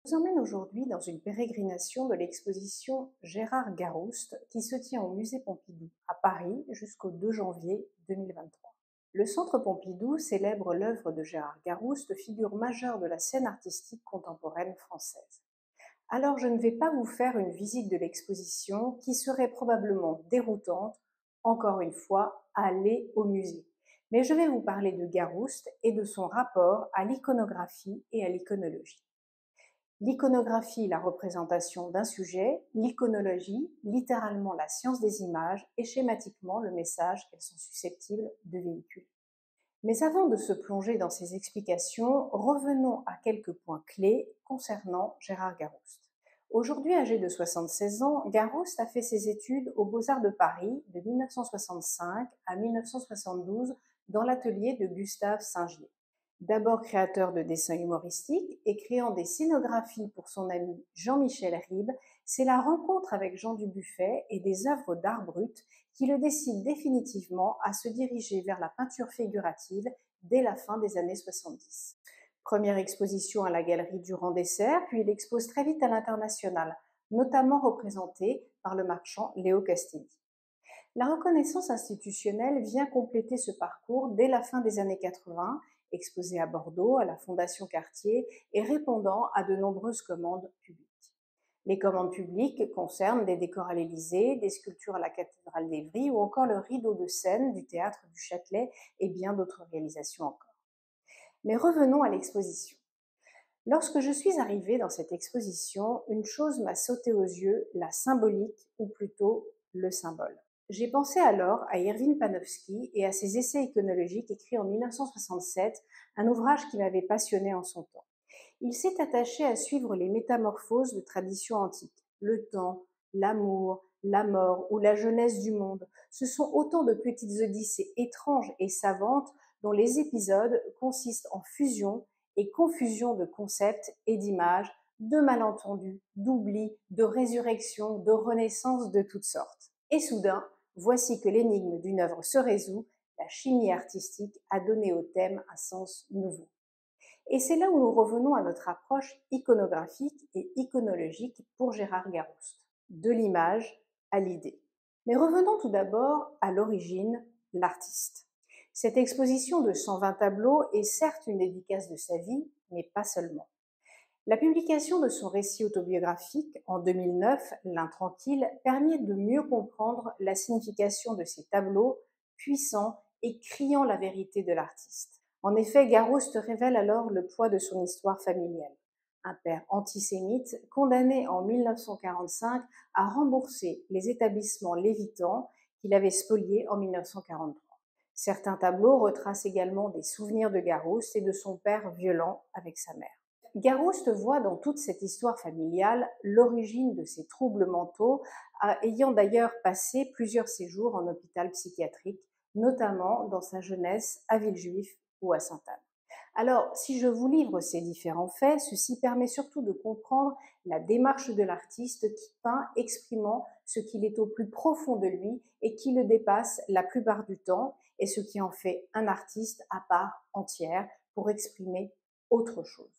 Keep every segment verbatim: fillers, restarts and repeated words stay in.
vous emmène aujourd'hui dans une pérégrination de l'exposition Gérard Garouste qui se tient au musée Pompidou à Paris jusqu'au deux janvier deux mille vingt-trois. Le Centre Pompidou célèbre l'œuvre de Gérard Garouste, figure majeure de la scène artistique contemporaine française. Alors je ne vais pas vous faire une visite de l'exposition qui serait probablement déroutante, encore une fois, à aller au musée. Mais je vais vous parler de Garouste et de son rapport à l'iconographie et à l'iconologie. L'iconographie, la représentation d'un sujet, l'iconologie, littéralement la science des images et schématiquement le message qu'elles sont susceptibles de véhiculer. Mais avant de se plonger dans ces explications, revenons à quelques points clés concernant Gérard Garouste. Aujourd'hui âgé de soixante-seize ans, Garouste a fait ses études aux Beaux-Arts de Paris de mille neuf cent soixante-cinq à mille neuf cent soixante-douze dans l'atelier de Gustave Singier. D'abord créateur de dessins humoristiques et créant des scénographies pour son ami Jean-Michel Ribes, c'est la rencontre avec Jean Dubuffet et des œuvres d'art brut qui le décide définitivement à se diriger vers la peinture figurative dès la fin des années soixante-dix. Première exposition à la galerie Durand-Dessert, puis il expose très vite à l'international, notamment représenté par le marchand Léo Castelli. La reconnaissance institutionnelle vient compléter ce parcours dès la fin des années quatre-vingts, exposé à Bordeaux, à la Fondation Cartier et répondant à de nombreuses commandes publiques. Les commandes publiques concernent des décors à l'Élysée, des sculptures à la cathédrale d'Évry ou encore le rideau de scène du théâtre du Châtelet et bien d'autres réalisations encore. Mais revenons à l'exposition. Lorsque je suis arrivée dans cette exposition, une chose m'a sauté aux yeux, la symbolique ou plutôt le symbole. J'ai pensé alors à Erwin Panofsky et à ses essais iconologiques écrits en mille neuf cent soixante-sept, un ouvrage qui m'avait passionné en son temps. Il s'est attaché à suivre les métamorphoses de traditions antiques. Le temps, l'amour, la mort ou la jeunesse du monde, ce sont autant de petites odyssées étranges et savantes dont les épisodes consistent en fusion et confusion de concepts et d'images, de malentendus, d'oubli, de résurrection, de renaissance de toutes sortes. Et soudain, voici que l'énigme d'une œuvre se résout, la chimie artistique a donné au thème un sens nouveau. Et c'est là où nous revenons à notre approche iconographique et iconologique pour Gérard Garouste, de l'image à l'idée. Mais revenons tout d'abord à l'origine, l'artiste. Cette exposition de cent vingt tableaux est certes une dédicace de sa vie, mais pas seulement. La publication de son récit autobiographique en deux mille neuf, L'Intranquille, permet de mieux comprendre la signification de ces tableaux puissants et criant la vérité de l'artiste. En effet, Garouste révèle alors le poids de son histoire familiale. Un père antisémite condamné en mille neuf cent quarante-cinq à rembourser les établissements lévitans qu'il avait spoliés en mille neuf cent quarante-trois. Certains tableaux retracent également des souvenirs de Garouste et de son père violent avec sa mère. Garouste voit dans toute cette histoire familiale l'origine de ses troubles mentaux, ayant d'ailleurs passé plusieurs séjours en hôpital psychiatrique, notamment dans sa jeunesse à Villejuif ou à Sainte-Anne. Alors, si je vous livre ces différents faits, ceci permet surtout de comprendre la démarche de l'artiste qui peint exprimant ce qu'il est au plus profond de lui et qui le dépasse la plupart du temps, et ce qui en fait un artiste à part entière pour exprimer autre chose.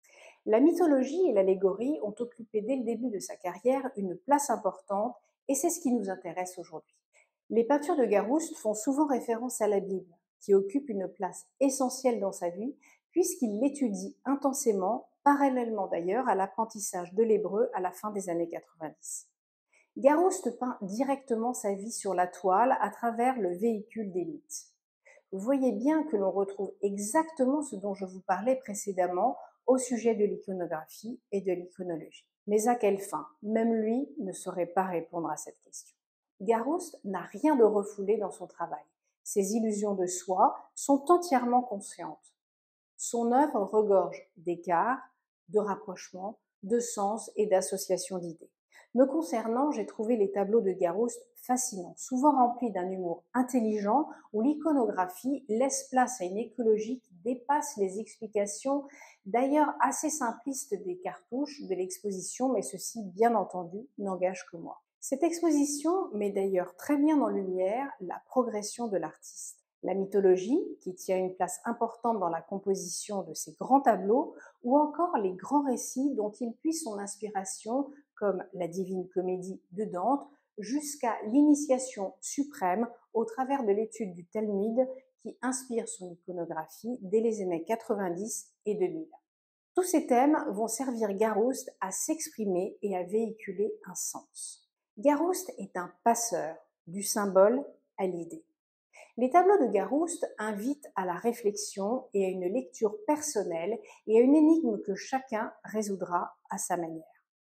La mythologie et l'allégorie ont occupé dès le début de sa carrière une place importante et c'est ce qui nous intéresse aujourd'hui. Les peintures de Garouste font souvent référence à la Bible, qui occupe une place essentielle dans sa vie, puisqu'il l'étudie intensément, parallèlement d'ailleurs à l'apprentissage de l'hébreu à la fin des années quatre-vingt-dix. Garouste peint directement sa vie sur la toile à travers le véhicule des mythes. Vous voyez bien que l'on retrouve exactement ce dont je vous parlais précédemment au sujet de l'iconographie et de l'iconologie. Mais à quelle fin? Même lui ne saurait pas répondre à cette question. Garouste n'a rien de refoulé dans son travail. Ses illusions de soi sont entièrement conscientes. Son œuvre regorge d'écarts, de rapprochements, de sens et d'associations d'idées. Me concernant, j'ai trouvé les tableaux de Garouste fascinants, souvent remplis d'un humour intelligent où l'iconographie laisse place à une écologie qui dépasse les explications, d'ailleurs assez simplistes des cartouches de l'exposition, mais ceci, bien entendu, n'engage que moi. Cette exposition met d'ailleurs très bien en lumière la progression de l'artiste. La mythologie, qui tient une place importante dans la composition de ces grands tableaux, ou encore les grands récits dont il puise son inspiration, comme la Divine Comédie de Dante, jusqu'à l'initiation suprême au travers de l'étude du Talmud qui inspire son iconographie dès les années quatre-vingt-dix et deux mille. Tous ces thèmes vont servir Garouste à s'exprimer et à véhiculer un sens. Garouste est un passeur du symbole à l'idée. Les tableaux de Garouste invitent à la réflexion et à une lecture personnelle et à une énigme que chacun résoudra à sa manière.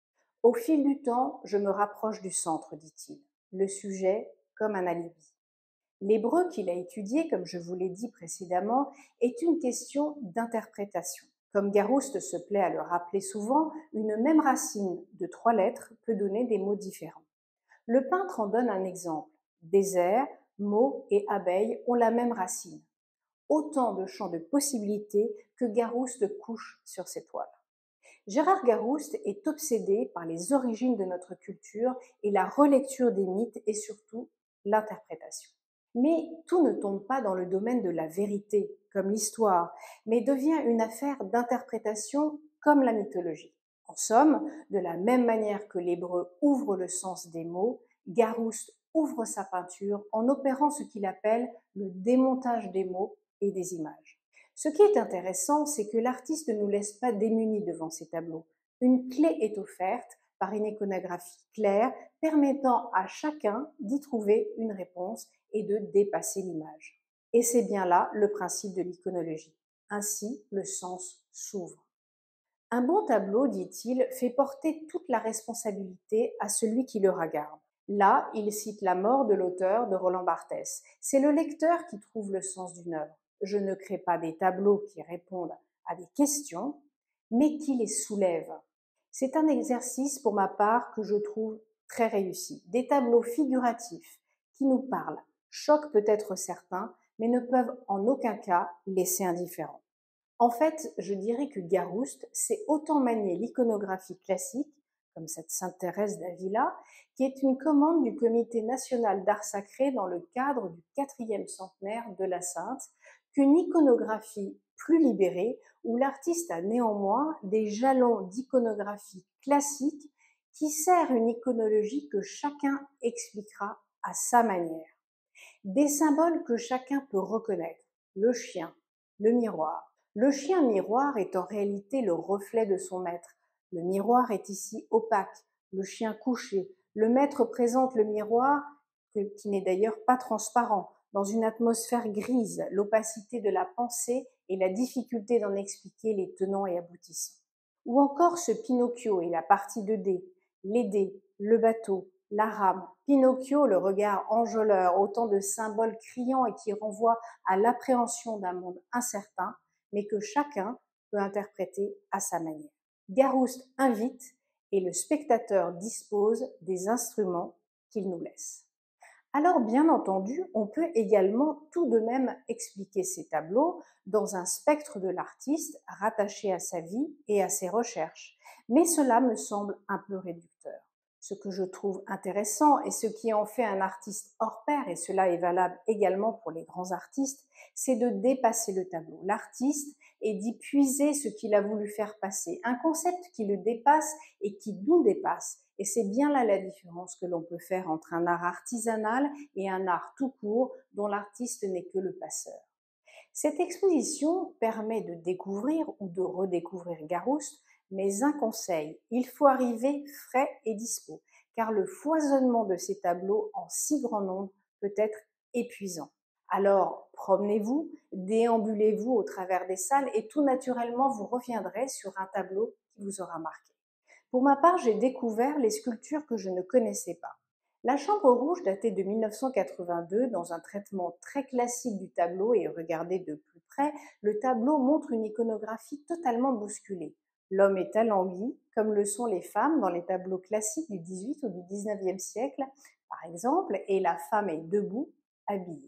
Au fil du temps, je me rapproche du centre, dit-il, le sujet comme un alibi. L'hébreu qu'il a étudié, comme je vous l'ai dit précédemment, est une question d'interprétation. Comme Garouste se plaît à le rappeler souvent, une même racine de trois lettres peut donner des mots différents. Le peintre en donne un exemple. Désert, mot et abeille ont la même racine. Autant de champs de possibilités que Garouste couche sur ses toiles. Gérard Garouste est obsédé par les origines de notre culture et la relecture des mythes et surtout l'interprétation. Mais tout ne tombe pas dans le domaine de la vérité, comme l'histoire, mais devient une affaire d'interprétation comme la mythologie. En somme, de la même manière que l'hébreu ouvre le sens des mots, Garouste ouvre sa peinture en opérant ce qu'il appelle le démontage des mots et des images. Ce qui est intéressant, c'est que l'artiste ne nous laisse pas démunis devant ces tableaux. Une clé est offerte par une iconographie claire permettant à chacun d'y trouver une réponse et de dépasser l'image. Et c'est bien là le principe de l'iconologie. Ainsi, le sens s'ouvre. Un bon tableau, dit-il, fait porter toute la responsabilité à celui qui le regarde. Là, il cite la mort de l'auteur de Roland Barthès. C'est le lecteur qui trouve le sens d'une œuvre. Je ne crée pas des tableaux qui répondent à des questions, mais qui les soulèvent. C'est un exercice pour ma part que je trouve très réussi. Des tableaux figuratifs qui nous parlent, choquent peut-être certains, mais ne peuvent en aucun cas laisser indifférents. En fait, je dirais que Garouste sait autant manier l'iconographie classique, comme cette Sainte Thérèse d'Avila, qui est une commande du Comité national d'art sacré dans le cadre du quatrième centenaire de la Sainte, qu'une iconographie plus libérée, où l'artiste a néanmoins des jalons d'iconographie classique qui sert une iconologie que chacun expliquera à sa manière. Des symboles que chacun peut reconnaître, le chien, le miroir. Le chien miroir est en réalité le reflet de son maître. Le miroir est ici opaque, le chien couché. Le maître présente le miroir, qui n'est d'ailleurs pas transparent, dans une atmosphère grise, l'opacité de la pensée et la difficulté d'en expliquer les tenants et aboutissants. Ou encore ce Pinocchio et la partie de dés, les dés, le bateau, la rame, Pinocchio, le regard enjôleur, autant de symboles criants et qui renvoient à l'appréhension d'un monde incertain, mais que chacun peut interpréter à sa manière. Garouste invite et le spectateur dispose des instruments qu'il nous laisse. Alors, bien entendu, on peut également tout de même expliquer ces tableaux dans un spectre de l'artiste rattaché à sa vie et à ses recherches, mais cela me semble un peu réducteur. Ce que je trouve intéressant et ce qui en fait un artiste hors pair, et cela est valable également pour les grands artistes, c'est de dépasser le tableau, l'artiste, et d'y puiser ce qu'il a voulu faire passer, un concept qui le dépasse et qui nous dépasse. Et c'est bien là la différence que l'on peut faire entre un art artisanal et un art tout court dont l'artiste n'est que le passeur. Cette exposition permet de découvrir ou de redécouvrir Garouste, mais un conseil, il faut arriver frais et dispo, car le foisonnement de ces tableaux en si grand nombre peut être épuisant. Alors, promenez-vous, déambulez-vous au travers des salles et tout naturellement vous reviendrez sur un tableau qui vous aura marqué. Pour ma part, j'ai découvert les sculptures que je ne connaissais pas. La Chambre rouge datait de mille neuf cent quatre-vingt-deux, dans un traitement très classique du tableau et regardé de plus près, le tableau montre une iconographie totalement bousculée. L'homme est alangui, comme le sont les femmes dans les tableaux classiques du dix-huitième ou du dix-neuvième siècle, par exemple, et la femme est debout, habillée.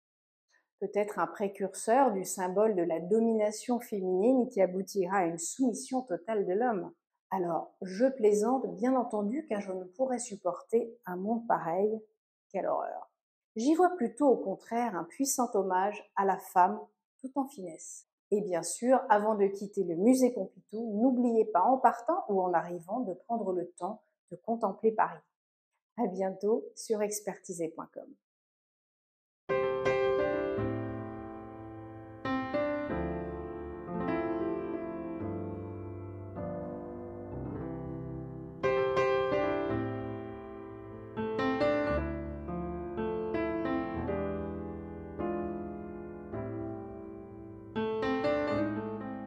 Peut-être un précurseur du symbole de la domination féminine qui aboutira à une soumission totale de l'homme. Alors, je plaisante bien entendu car je ne pourrais supporter un monde pareil. Quelle horreur! J'y vois plutôt au contraire un puissant hommage à la femme tout en finesse. Et bien sûr, avant de quitter le musée Pompidou, n'oubliez pas en partant ou en arrivant de prendre le temps de contempler Paris. À bientôt sur expertisé point com.